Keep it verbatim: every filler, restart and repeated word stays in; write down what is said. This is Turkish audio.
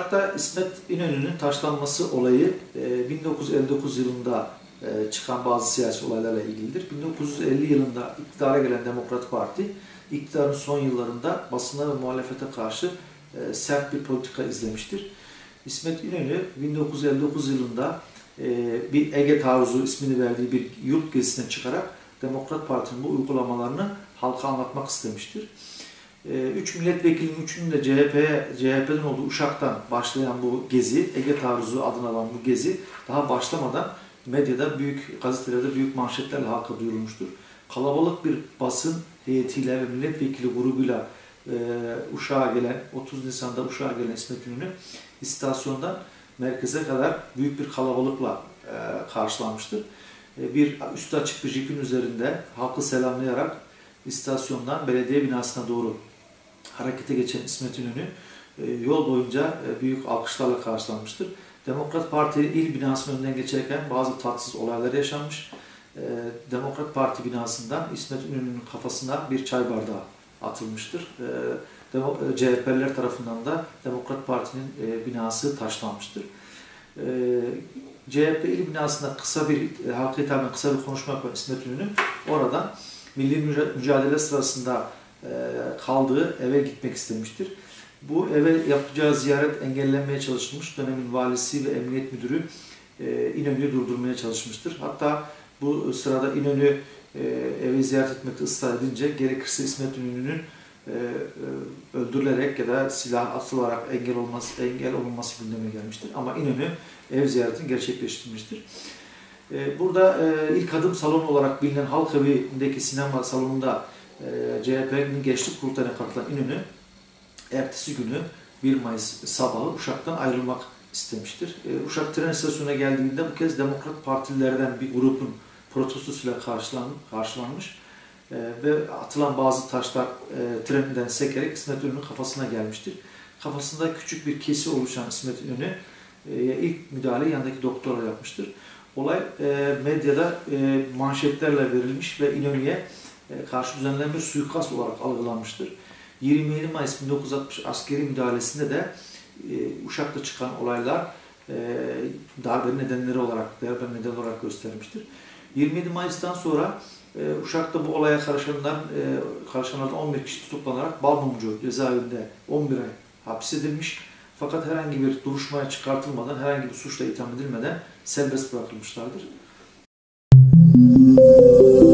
Uşak'ta İsmet İnönü'nün taşlanması olayı bin dokuz yüz elli dokuz yılında çıkan bazı siyasi olaylarla ilgilidir. bin dokuz yüz elli yılında iktidara gelen Demokrat Parti, iktidarın son yıllarında basına ve muhalefete karşı sert bir politika izlemiştir. İsmet İnönü bin dokuz yüz elli dokuz yılında bir Ege Taarruzu ismini verdiği bir yurt gezisine çıkarak Demokrat Parti'nin bu uygulamalarını halka anlatmak istemiştir. Üç milletvekilinin üçünün de C H P'ye, C H P'den olduğu Uşak'tan başlayan bu gezi, Ege Taarruzu adını alan bu gezi daha başlamadan medyada, büyük gazetelerde büyük manşetlerle halka duyurulmuştur. Kalabalık bir basın heyetiyle ve milletvekili grubuyla e, Uşak'a gelen, otuz Nisan'da Uşak'a gelen İsmet İnönü istasyondan merkeze kadar büyük bir kalabalıkla e, karşılanmıştır. E, bir üstü açık bir jipin üzerinde halkı selamlayarak istasyondan belediye binasına doğru harekete geçen İsmet İnönü e, yol boyunca e, büyük alkışlarla karşılanmıştır. Demokrat Parti il binasının önünden geçerken bazı tatsız olaylar yaşanmış. E, Demokrat Parti binasından İsmet İnönü'nün kafasına bir çay bardağı atılmıştır. E, C H P'liler tarafından da Demokrat Parti'nin e, binası taşlanmıştır. E, C H P il binasında kısa bir, e, halka hitaben kısa bir konuşma yapan İsmet İnönü oradan milli mücadele sırasında e, kaldığı eve gitmek istemiştir. Bu eve yapacağı ziyaret engellenmeye çalışılmış. Dönemin valisi ve emniyet müdürü e, İnönü'yü durdurmaya çalışmıştır. Hatta bu sırada İnönü e, evi ziyaret etmekte ısrar edince gerekirse İsmet İnönü'nün e, e, öldürülerek ya da silah atılarak engel olması, engel olunması gündeme gelmiştir. Ama İnönü ev ziyaretini gerçekleştirmiştir. Burada ilk adım salonu olarak bilinen Halk Evi'ndeki sinema salonunda C H P'nin gençlik kurultayına katılan İnönü, ertesi günü bir Mayıs sabahı Uşak'tan ayrılmak istemiştir. Uşak tren istasyonuna geldiğinde bu kez Demokrat Partililerden bir grubun protestosuyla karşılan, karşılanmış ve atılan bazı taşlar treninden sekerek İsmet İnönü'nün kafasına gelmiştir. Kafasında küçük bir kesi oluşan İsmet İnönü ilk müdahaleyi yanındaki doktorla yapmıştır. Olay e, medyada e, manşetlerle verilmiş ve İnönü'ye e, karşı düzenlenen bir suikast olarak algılanmıştır. yirmi yedi Mayıs bin dokuz yüz altmış askeri müdahalesinde de e, Uşak'ta çıkan olaylar e, darbe nedenleri olarak, darbe nedeni olarak göstermiştir. yirmi yedi Mayıs'tan sonra e, Uşak'ta bu olaya karışanlar, e, karışanlardan on bir kişi tutuklanarak Balmumcu cezaevinde on bir ay hapsedilmiş. Fakat herhangi bir duruşmaya çıkartılmadan, herhangi bir suçla itham edilmeden serbest bırakılmışlardır.